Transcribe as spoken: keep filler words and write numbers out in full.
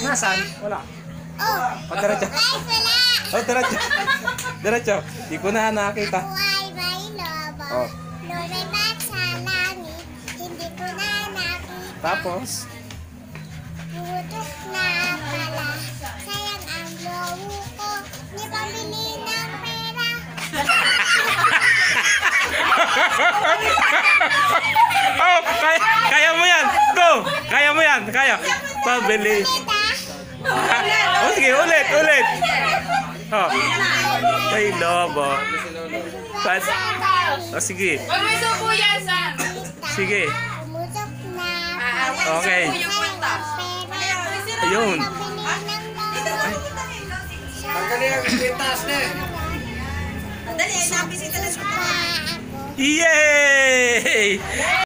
Nasaan? Wala. Oh. O, diretso. Guys, wala. O, diretso. Diretso. Di ko na nakita. Ako ay may lobo. Oh. Lumipat sa langit. Hindi ko na nakita. Tapos, Putok na pala. Sayang ang lobo ko. Di pambili ng pera. oh, kaya, kaya mo yan. Go. Kaya mo yan. Kaya. Pabili. Kita. Oh, sige, ulit, ulit. Oh. Ay, lobo. Pas. Oh, sige. Huwag may suko yan, Sam. Sige. Putok na Ah, pala. Okay. yung punta. Ayun. Tanggalin ang pintas na eh. Dali, ay nabisita na sa Yay!